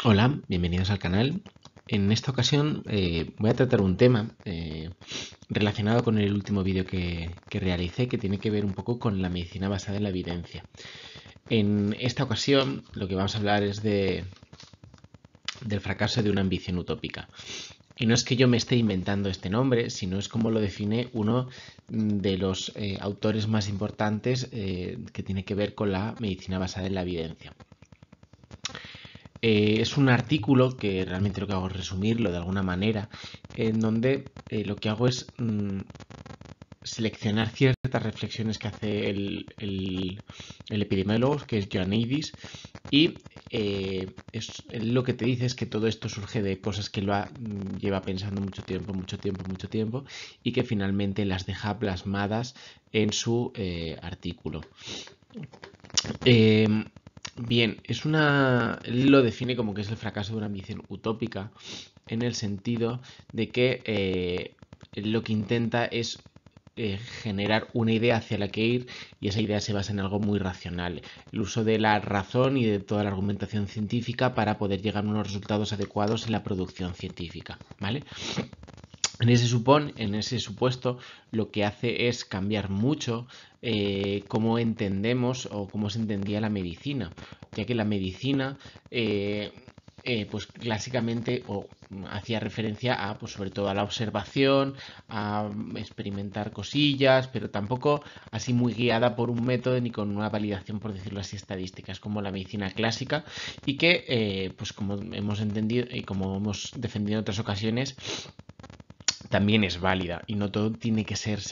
Hola, bienvenidos al canal. En esta ocasión voy a tratar un tema relacionado con el último vídeo que realicé, que tiene que ver un poco con la medicina basada en la evidencia. En esta ocasión lo que vamos a hablar es del fracaso de una ambición utópica. Y no es que yo me esté inventando este nombre, sino es como lo define uno de los autores más importantes que tiene que ver con la medicina basada en la evidencia. Es un artículo que realmente lo que hago es resumirlo de alguna manera, en donde lo que hago es seleccionar ciertas reflexiones que hace el epidemiólogo, que es Ioannidis, y lo que te dice es que todo esto surge de cosas que lleva pensando mucho tiempo, y que finalmente las deja plasmadas en su artículo. Eh, Bien, él lo define como que es el fracaso de una ambición utópica, en el sentido de que lo que intenta es generar una idea hacia la que ir, y esa idea se basa en algo muy racional, el uso de la razón y de toda la argumentación científica para poder llegar a unos resultados adecuados en la producción científica, ¿vale? En ese supuesto, lo que hace es cambiar mucho cómo entendemos o cómo se entendía la medicina, ya que la medicina, pues clásicamente hacía referencia a, pues sobre todo a la observación, a experimentar cosillas, pero tampoco así muy guiada por un método ni con una validación, por decirlo así, estadística. Es como la medicina clásica, y que, pues como hemos entendido y como hemos defendido en otras ocasiones, también es válida, y no todo tiene que ser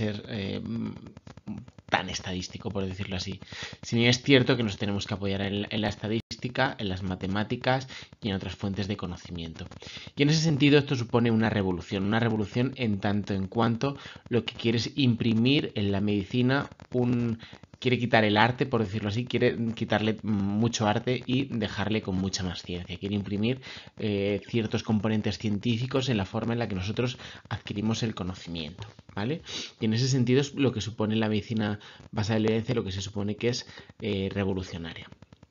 tan estadístico, por decirlo así. Si bien es cierto que nos tenemos que apoyar en la estadística, en las matemáticas y en otras fuentes de conocimiento. Y en ese sentido esto supone una revolución en tanto en cuanto lo que quiere es imprimir en la medicina quiere quitar el arte, por decirlo así, quiere quitarle mucho arte y dejarle con mucha más ciencia. Quiere imprimir ciertos componentes científicos en la forma en la que nosotros adquirimos el conocimiento, ¿vale? Y en ese sentido es lo que supone la medicina basada en la evidencia, lo que se supone que es revolucionaria.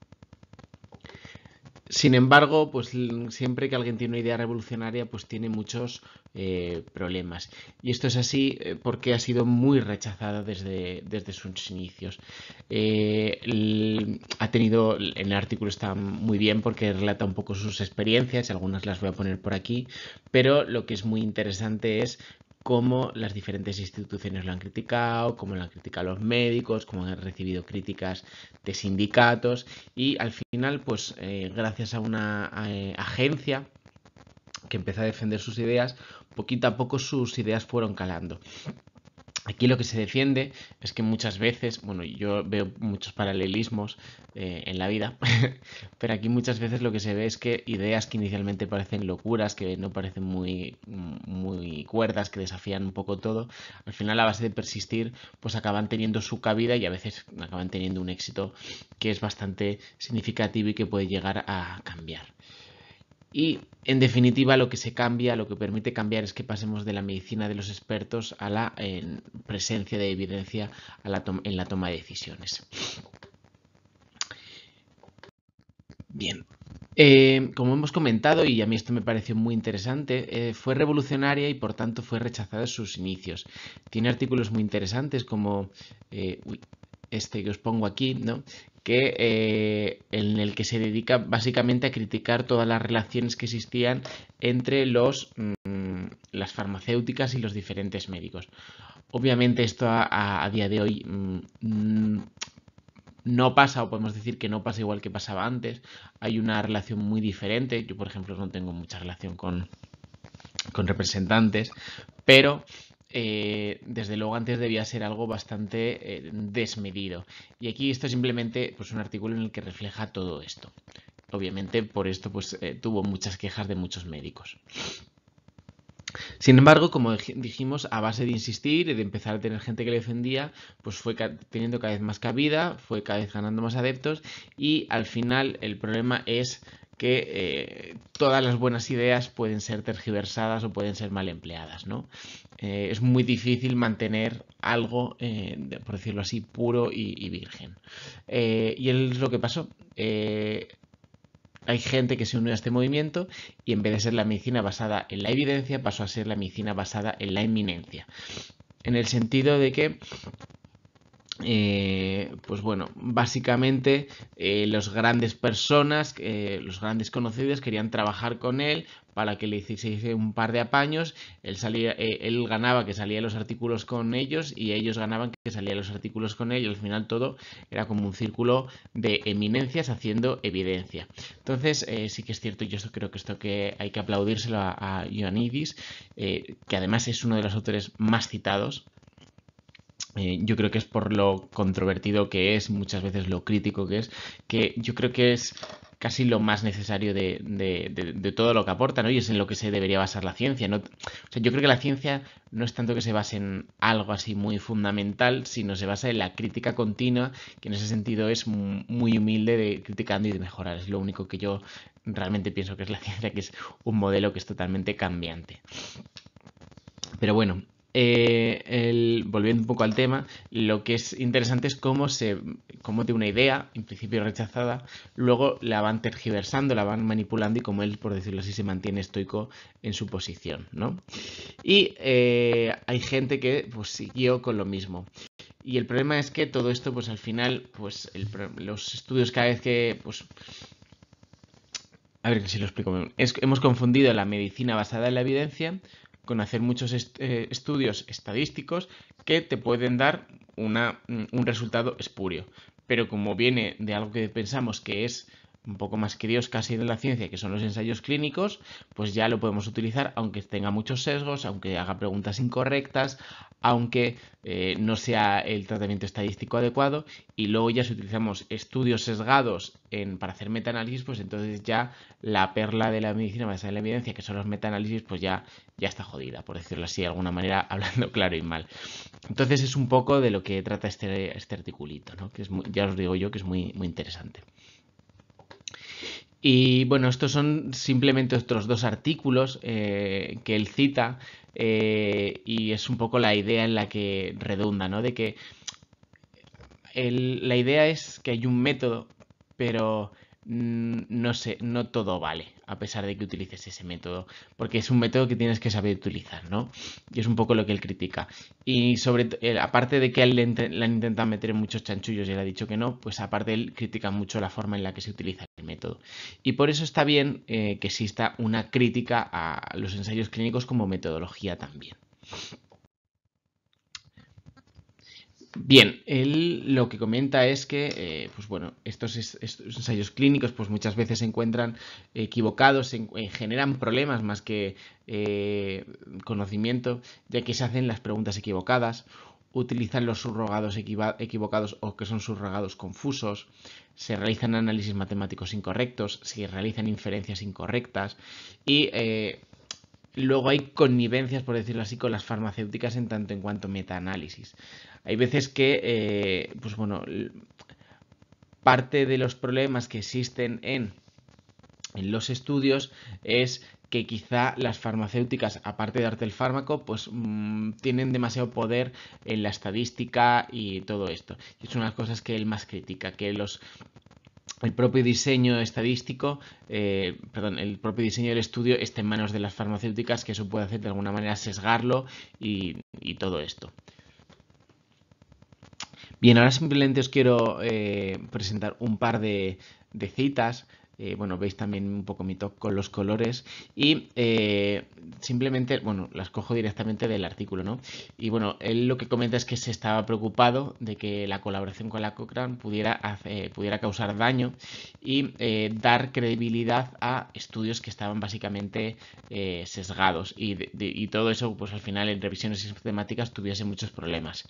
Sin embargo, pues siempre que alguien tiene una idea revolucionaria, pues tiene muchos problemas. Y esto es así porque ha sido muy rechazada desde sus inicios. Ha tenido, en el artículo está muy bien porque relata un poco sus experiencias, algunas las voy a poner por aquí, pero lo que es muy interesante es cómo las diferentes instituciones lo han criticado, cómo lo han criticado los médicos, cómo han recibido críticas de sindicatos, y al final, pues gracias a una agencia que empezó a defender sus ideas, poquito a poco sus ideas fueron calando. Aquí lo que se defiende es que muchas veces, bueno, yo veo muchos paralelismos en la vida, pero aquí muchas veces lo que se ve es que ideas que inicialmente parecen locuras, que no parecen muy cuerdas, que desafían un poco todo, al final a base de persistir, pues acaban teniendo su cabida y a veces acaban teniendo un éxito que es bastante significativo y que puede llegar a cambiar. Y en definitiva lo que se cambia, lo que permite cambiar, es que pasemos de la medicina de los expertos a la presencia de evidencia en la toma de decisiones. Bien, como hemos comentado, y a mí esto me pareció muy interesante, fue revolucionaria y por tanto fue rechazada en sus inicios. Tiene artículos muy interesantes como este que os pongo aquí, ¿no? En el que se dedica básicamente a criticar todas las relaciones que existían entre las farmacéuticas y los diferentes médicos. Obviamente esto a día de hoy no pasa, o podemos decir que no pasa igual que pasaba antes. Hay una relación muy diferente. Yo, por ejemplo, no tengo mucha relación con representantes, pero desde luego antes debía ser algo bastante desmedido. Y aquí esto es simplemente pues, un artículo en el que refleja todo esto. Obviamente por esto pues, tuvo muchas quejas de muchos médicos. Sin embargo, como dijimos, a base de insistir y de empezar a tener gente que le defendía, pues fue teniendo cada vez más cabida, fue cada vez ganando más adeptos, y al final el problema es que todas las buenas ideas pueden ser tergiversadas o pueden ser mal empleadas, ¿no? Es muy difícil mantener algo, por decirlo así, puro y virgen. Y es lo que pasó. hay gente que se unió a este movimiento y en vez de ser la medicina basada en la evidencia, pasó a ser la medicina basada en la eminencia. En el sentido de que pues bueno, básicamente los grandes personas, los grandes conocidos querían trabajar con él para que le hiciese un par de apaños. Él ganaba que salía los artículos con ellos y ellos ganaban que salían los artículos con él, y al final todo era como un círculo de eminencias haciendo evidencia. Entonces sí que es cierto, yo creo que esto que hay que aplaudírselo a Ioannidis, que además es uno de los autores más citados. Yo creo que es por lo controvertido que es, muchas veces lo crítico que yo creo que es casi lo más necesario de todo lo que aporta, ¿no? Y es en lo que se debería basar la ciencia, ¿no? O sea, yo creo que la ciencia no es tanto que se base en algo así muy fundamental, sino se basa en la crítica continua, que en ese sentido es muy humilde de criticando y de mejorar. Es lo único que yo realmente pienso que es la ciencia, que es un modelo que es totalmente cambiante. Pero bueno, volviendo un poco al tema, lo que es interesante es cómo de una idea, en principio rechazada, luego la van tergiversando, la van manipulando y como él, por decirlo así, se mantiene estoico en su posición, ¿no? Y hay gente que pues siguió con lo mismo. Y el problema es que todo esto, pues al final, pues los estudios cada vez que, pues, a ver si lo explico. Hemos confundido la medicina basada en la evidencia con hacer muchos estudios estadísticos que te pueden dar un resultado espurio. Pero como viene de algo que pensamos que es un poco más que Dios casi de la ciencia, que son los ensayos clínicos, pues ya lo podemos utilizar aunque tenga muchos sesgos, aunque haga preguntas incorrectas, aunque no sea el tratamiento estadístico adecuado, y luego ya si utilizamos estudios sesgados para hacer metaanálisis, pues entonces ya la perla de la medicina basada en la evidencia, que son los metaanálisis, pues ya está jodida, por decirlo así de alguna manera, hablando claro y mal. Entonces es un poco de lo que trata este articulito, ¿no? Que ya os digo yo que es muy interesante. Y bueno, estos son simplemente otros dos artículos que él cita y es un poco la idea en la que redunda, ¿no? De que la idea es que hay un método, pero no sé, no todo vale, a pesar de que utilices ese método, porque es un método que tienes que saber utilizar, ¿no? Y es un poco lo que él critica. Y aparte de que a él le han intentado meter en muchos chanchullos y él ha dicho que no, pues aparte él critica mucho la forma en la que se utiliza el método. Y por eso está bien que exista una crítica a los ensayos clínicos como metodología también. Bien, él lo que comenta es que, pues bueno, estos ensayos clínicos, pues muchas veces se encuentran equivocados, generan problemas más que conocimiento, ya que se hacen las preguntas equivocadas, utilizan los subrogados equivocados o que son subrogados confusos, se realizan análisis matemáticos incorrectos, se realizan inferencias incorrectas y luego hay connivencias, por decirlo así, con las farmacéuticas en tanto en cuanto metaanálisis. Hay veces que, pues bueno, parte de los problemas que existen en los estudios es que quizá las farmacéuticas, aparte de darte el fármaco, pues tienen demasiado poder en la estadística y todo esto. Y es una de las cosas que él más critica, que el propio diseño estadístico, el propio diseño del estudio está en manos de las farmacéuticas, que eso puede hacer de alguna manera sesgarlo y todo esto. Bien, ahora simplemente os quiero presentar un par de citas. Bueno, veis también un poco mi toque con los colores y simplemente, bueno, las cojo directamente del artículo, ¿no? Y bueno, él lo que comenta es que se estaba preocupado de que la colaboración con la Cochrane pudiera causar daño y dar credibilidad a estudios que estaban básicamente sesgados y todo eso, pues al final en revisiones sistemáticas tuviese muchos problemas.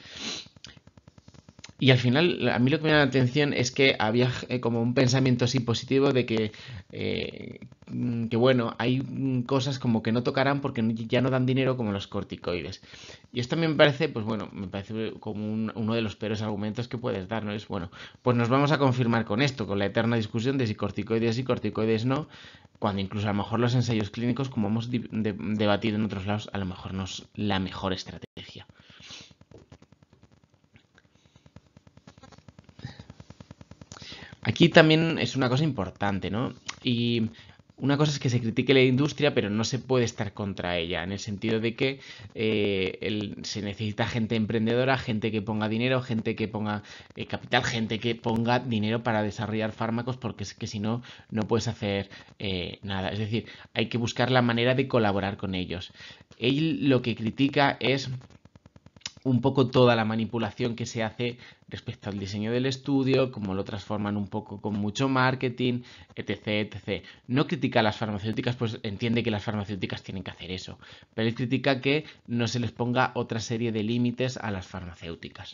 Y al final, a mí lo que me llama la atención es que había como un pensamiento así positivo de que bueno, hay cosas como que no tocarán porque ya no dan dinero como los corticoides. Y esto me parece, pues bueno, me parece como uno de los peores argumentos que puedes dar, ¿no? Es bueno, pues nos vamos a confirmar con esto, con la eterna discusión de si corticoides sí, corticoides no, cuando incluso a lo mejor los ensayos clínicos, como hemos debatido en otros lados, a lo mejor no es la mejor estrategia. Aquí aquí también es una cosa importante, ¿no? Y una cosa es que se critique la industria, pero no se puede estar contra ella, en el sentido de que se necesita gente emprendedora, gente que ponga dinero, gente que ponga capital, gente que ponga dinero para desarrollar fármacos, porque es que si no, no puedes hacer nada. Es decir, hay que buscar la manera de colaborar con ellos. Él lo que critica es un poco toda la manipulación que se hace respecto al diseño del estudio, cómo lo transforman un poco con mucho marketing, etc, etc. No critica a las farmacéuticas, pues entiende que las farmacéuticas tienen que hacer eso, pero él critica que no se les ponga otra serie de límites a las farmacéuticas.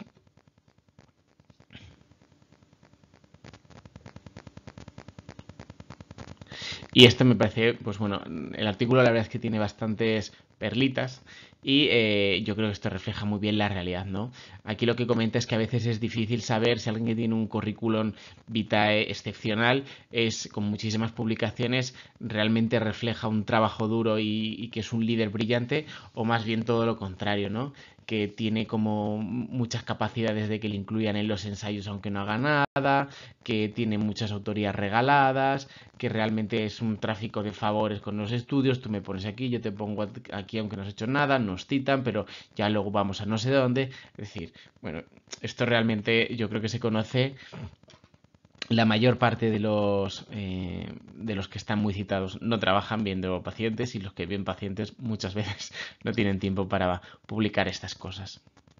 Y esto me parece, pues bueno, el artículo la verdad es que tiene bastantes perlitas y yo creo que esto refleja muy bien la realidad, ¿no? Aquí lo que comenta es que a veces es difícil saber si alguien que tiene un currículum vitae excepcional, es con muchísimas publicaciones, realmente refleja un trabajo duro y que es un líder brillante, o más bien todo lo contrario, ¿no? Que tiene como muchas capacidades de que le incluyan en los ensayos aunque no haga nada, que tiene muchas autorías regaladas, que realmente es un tráfico de favores con los estudios, tú me pones aquí, yo te pongo aquí aunque no has hecho nada, nos citan, pero ya luego vamos a no sé dónde. Es decir, bueno, esto realmente yo creo que se conoce. La mayor parte de los que están muy citados no trabajan viendo pacientes, y los que ven pacientes muchas veces no tienen tiempo para publicar estas cosas.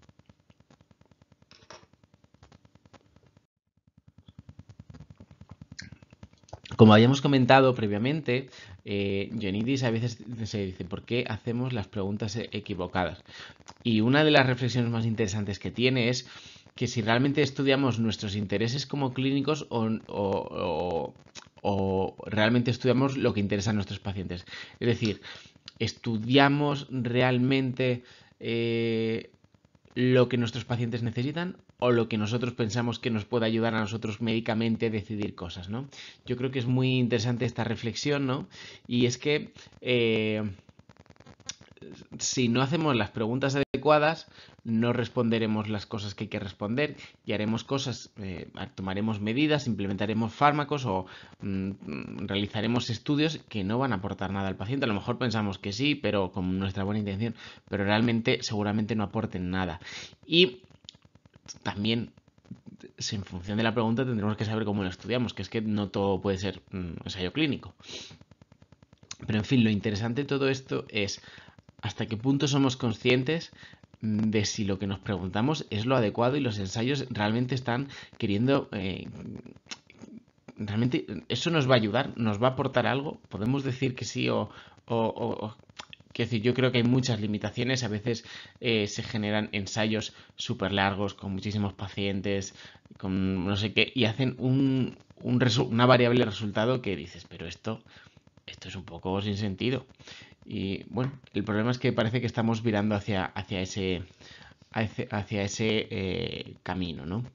Como habíamos comentado previamente, Ionidis a veces se dice: ¿por qué hacemos las preguntas equivocadas? Y una de las reflexiones más interesantes que tiene es que si realmente estudiamos nuestros intereses como clínicos o realmente estudiamos lo que interesa a nuestros pacientes. Es decir, estudiamos realmente lo que nuestros pacientes necesitan o lo que nosotros pensamos que nos puede ayudar a nosotros médicamente a decidir cosas, ¿no? Yo creo que es muy interesante esta reflexión, ¿no? Y es que si no hacemos las preguntas adecuadas, no responderemos las cosas que hay que responder y haremos cosas, tomaremos medidas, implementaremos fármacos o realizaremos estudios que no van a aportar nada al paciente. A lo mejor pensamos que sí, pero con nuestra buena intención, pero realmente seguramente no aporten nada. Y también, en función de la pregunta, tendremos que saber cómo lo estudiamos, que es que no todo puede ser ensayo clínico. Pero en fin, lo interesante de todo esto es hasta qué punto somos conscientes de si lo que nos preguntamos es lo adecuado y los ensayos realmente están queriendo... realmente eso nos va a ayudar, nos va a aportar algo. Podemos decir que sí o quiero decir, yo creo que hay muchas limitaciones. A veces se generan ensayos súper largos con muchísimos pacientes, con no sé qué, y hacen una variable resultado que dices, pero esto es un poco sin sentido. Y bueno, el problema es que parece que estamos virando hacia ese camino, ¿no?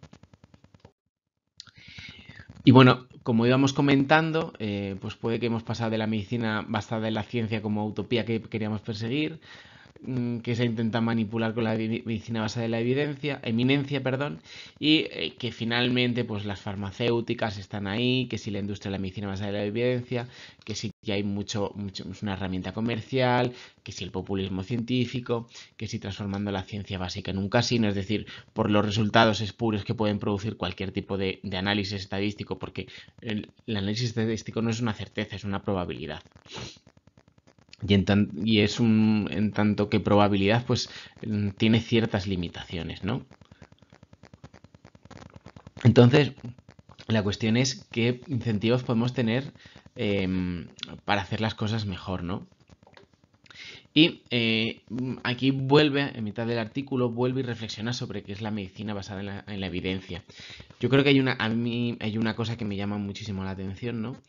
Y bueno, como íbamos comentando, pues puede que hemos pasado de la medicina basada en la ciencia como utopía que queríamos perseguir, que se intenta manipular con la medicina basada en la eminencia, perdón, y que finalmente pues las farmacéuticas están ahí, que si la industria de la medicina basada en la evidencia, que si hay mucho es una herramienta comercial, que si el populismo científico, que si transformando la ciencia básica en un casino, es decir, por los resultados espurios que pueden producir cualquier tipo de análisis estadístico, porque el análisis estadístico no es una certeza, es una probabilidad. Y es en tanto que probabilidad, pues tiene ciertas limitaciones, ¿no? Entonces, la cuestión es qué incentivos podemos tener para hacer las cosas mejor, ¿no? Y aquí vuelve, en mitad del artículo, vuelve y reflexiona sobre qué es la medicina basada en la evidencia. Yo creo que a mí hay una cosa que me llama muchísimo la atención, ¿no?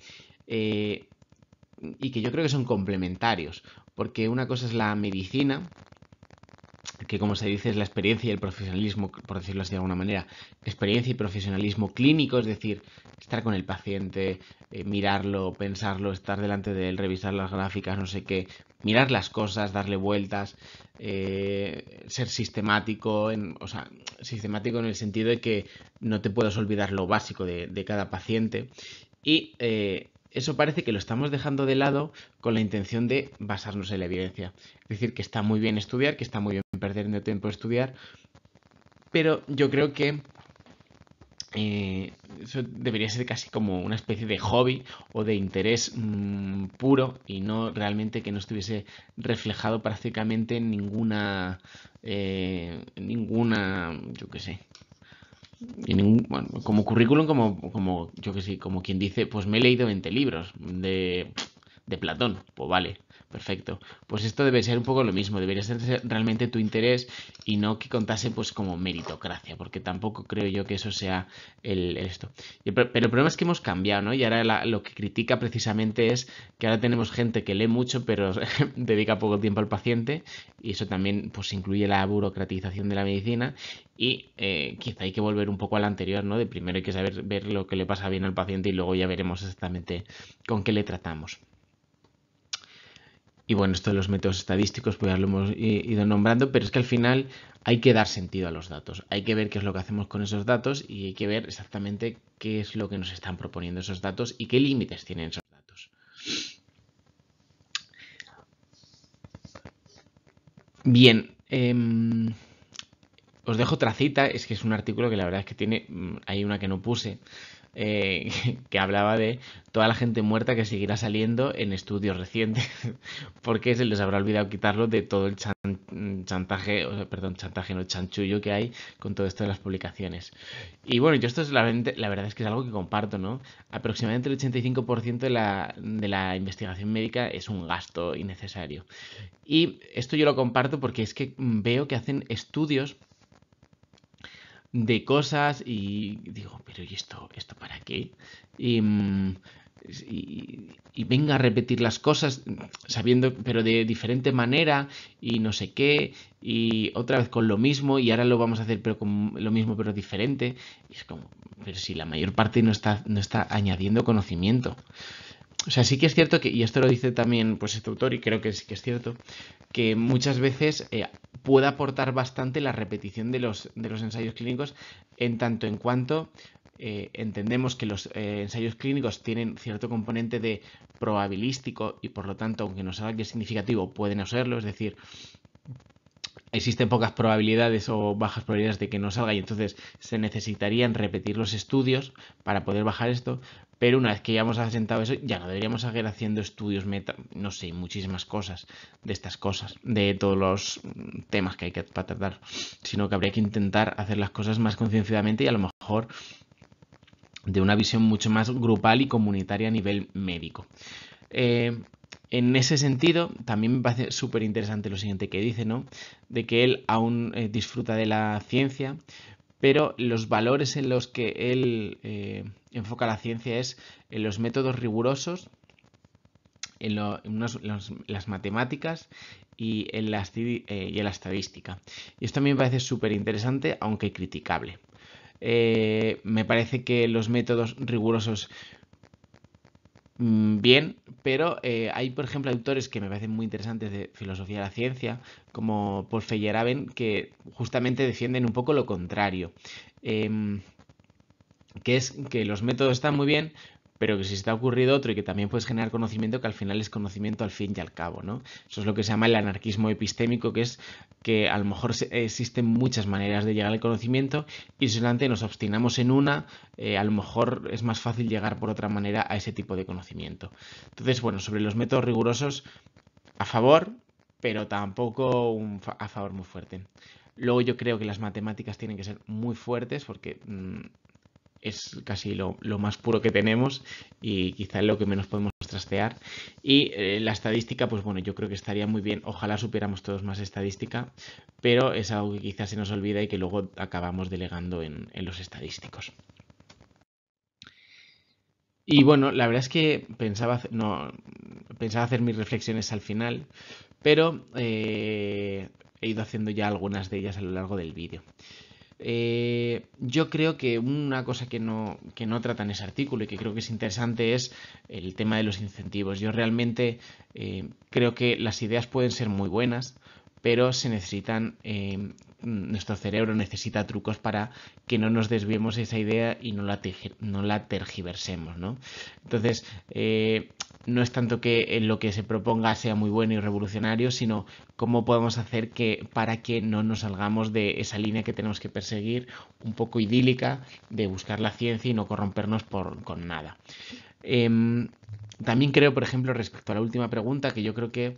Y que yo creo que son complementarios, porque una cosa es la medicina, que como se dice es la experiencia y el profesionalismo, por decirlo así de alguna manera, experiencia y profesionalismo clínico, es decir, estar con el paciente, mirarlo, pensarlo, estar delante de él, revisar las gráficas, no sé qué, mirar las cosas, darle vueltas, ser sistemático, o sea, sistemático en el sentido de que no te puedes olvidar lo básico de cada paciente y eso parece que lo estamos dejando de lado con la intención de basarnos en la evidencia. Es decir, que está muy bien estudiar, que está muy bien perder tiempo en estudiar, pero yo creo que eso debería ser casi como una especie de hobby o de interés puro y no realmente que no estuviese reflejado prácticamente en ninguna, yo qué sé, bueno, como currículum, como yo que sé, como quien dice, pues me he leído 20 libros de Platón, pues vale, perfecto. Pues esto debe ser un poco lo mismo, debería ser realmente tu interés y no que contase pues como meritocracia, porque tampoco creo yo que eso sea esto. Pero el problema es que hemos cambiado, ¿no? Y ahora lo que critica precisamente es que ahora tenemos gente que lee mucho pero dedica poco tiempo al paciente y eso también pues incluye la burocratización de la medicina y quizá hay que volver un poco al anterior, ¿no? De primero hay que saber ver lo que le pasa bien al paciente y luego ya veremos exactamente con qué le tratamos. Y bueno, esto de los métodos estadísticos, pues ya lo hemos ido nombrando, pero es que al final hay que dar sentido a los datos. Hay que ver qué es lo que hacemos con esos datos y hay que ver exactamente qué es lo que nos están proponiendo esos datos y qué límites tienen esos datos. Bien, os dejo otra cita, es que es un artículo que la verdad es que tiene, hay una que no puse, que hablaba de toda la gente muerta que seguirá saliendo en estudios recientes, porque se les habrá olvidado quitarlo de todo el chantaje, perdón, chantaje no, chanchullo que hay con todo esto de las publicaciones. Y bueno, yo esto es la verdad es que es algo que comparto, ¿no? Aproximadamente el 85% de la investigación médica es un gasto innecesario. Y esto yo lo comparto porque es que veo que hacen estudios de cosas y digo, pero ¿y esto para qué? Y, y venga a repetir las cosas sabiendo, pero de diferente manera y no sé qué, y otra vez con lo mismo y ahora lo vamos a hacer pero con lo mismo pero diferente. Y es como, pero si la mayor parte no está añadiendo conocimiento. O sea, sí que es cierto que, y esto lo dice también pues este autor, y creo que sí que es cierto, que muchas veces puede aportar bastante la repetición de los ensayos clínicos en tanto en cuanto entendemos que los ensayos clínicos tienen cierto componente de probabilístico y por lo tanto, aunque no salga que es significativo, puede no serlo, es decir, existen pocas probabilidades o bajas probabilidades de que no salga y entonces se necesitarían repetir los estudios para poder bajar esto, pero una vez que ya hemos asentado eso, ya no deberíamos seguir haciendo estudios no sé, muchísimas cosas de estas cosas, de todos los temas que hay que tratar, sino que habría que intentar hacer las cosas más concienciadamente y a lo mejor de una visión mucho más grupal y comunitaria a nivel médico. En ese sentido, también me parece súper interesante lo siguiente que dice, ¿no? De que él aún disfruta de la ciencia, pero los valores en los que él enfoca la ciencia es en los métodos rigurosos, en las matemáticas y en la estadística. Y esto a mí me parece súper interesante, aunque criticable. Me parece que los métodos rigurosos bien, pero hay, por ejemplo, autores que me parecen muy interesantes de filosofía de la ciencia, como Paul Feyerabend, que justamente defienden un poco lo contrario, que es que los métodos están muy bien, pero que si se te ha ocurrido otro y que también puedes generar conocimiento, que al final es conocimiento al fin y al cabo, ¿no? Eso es lo que se llama el anarquismo epistémico, que es que a lo mejor existen muchas maneras de llegar al conocimiento y si solamente nos obstinamos en una, a lo mejor es más fácil llegar por otra manera a ese tipo de conocimiento. Entonces, bueno, sobre los métodos rigurosos, a favor, pero tampoco a favor muy fuerte. Luego yo creo que las matemáticas tienen que ser muy fuertes porque es casi lo más puro que tenemos y quizá es lo que menos podemos trastear. Y la estadística, pues bueno, yo creo que estaría muy bien. Ojalá supiéramos todos más estadística, pero es algo que quizás se nos olvida y que luego acabamos delegando en los estadísticos. Y bueno, la verdad es que pensaba hacer mis reflexiones al final, pero he ido haciendo ya algunas de ellas a lo largo del vídeo. Yo creo que una cosa que no trata en ese artículo y que creo que es interesante es el tema de los incentivos. Yo realmente creo que las ideas pueden ser muy buenas, pero se necesitan, nuestro cerebro necesita trucos para que no nos desviemos esa idea y no la tergiversemos, ¿no? Entonces, no es tanto que lo que se proponga sea muy bueno y revolucionario, sino cómo podemos hacer para que no nos salgamos de esa línea que tenemos que perseguir, un poco idílica, de buscar la ciencia y no corrompernos con nada. También creo, por ejemplo, respecto a la última pregunta, que yo creo que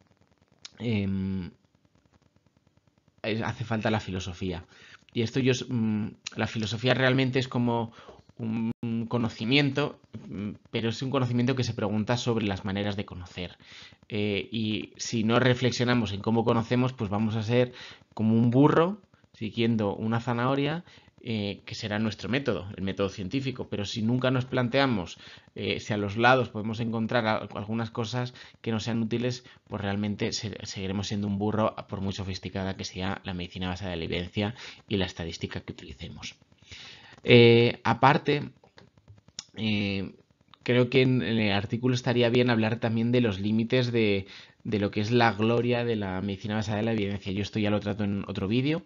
hace falta la filosofía. Y esto la filosofía realmente es como un conocimiento, pero es un conocimiento que se pregunta sobre las maneras de conocer. Y si no reflexionamos en cómo conocemos, pues vamos a ser como un burro siguiendo una zanahoria, que será nuestro método, el método científico. Pero si nunca nos planteamos si a los lados podemos encontrar algunas cosas que no sean útiles, pues realmente seguiremos siendo un burro por muy sofisticada que sea la medicina basada en la evidencia y la estadística que utilicemos. Aparte, creo que en el artículo estaría bien hablar también de los límites de lo que es la gloria de la medicina basada en la evidencia. Yo esto ya lo trato en otro vídeo.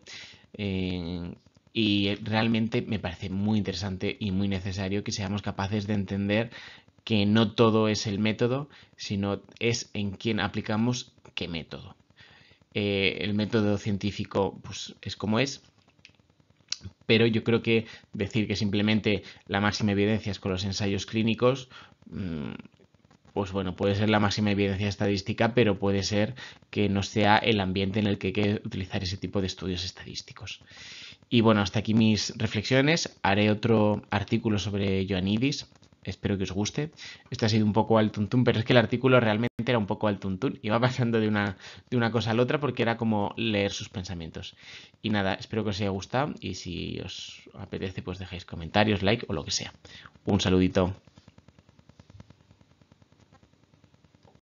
Y realmente me parece muy interesante y muy necesario que seamos capaces de entender que no todo es el método, sino es en quién aplicamos qué método. El método científico pues, es como es, pero yo creo que decir que simplemente la máxima evidencia es con los ensayos clínicos, pues bueno, puede ser la máxima evidencia estadística, pero puede ser que no sea el ambiente en el que hay que utilizar ese tipo de estudios estadísticos. Y bueno, hasta aquí mis reflexiones. Haré otro artículo sobre Ioannidis. Espero que os guste. Este ha sido un poco al tuntún, pero es que el artículo realmente era un poco al tuntún. Iba pasando de una cosa a la otra porque era como leer sus pensamientos. Y nada, espero que os haya gustado y si os apetece pues dejáis comentarios, like o lo que sea. Un saludito.